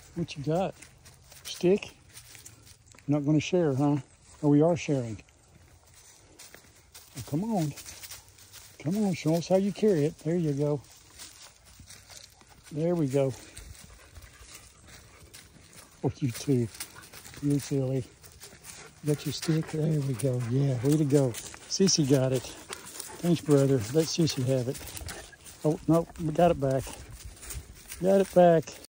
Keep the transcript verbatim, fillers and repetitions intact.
What you got? Stick? Not going to share, huh? Oh, we are sharing. Oh, come on. Come on, show us how you carry it. There you go. There we go. Oh, you too. You're silly. Got your stick? There we go. Yeah, way to go. Sissy got it. Thanks, brother. Let Sissy have it. Oh, no, we got it back. Got it back.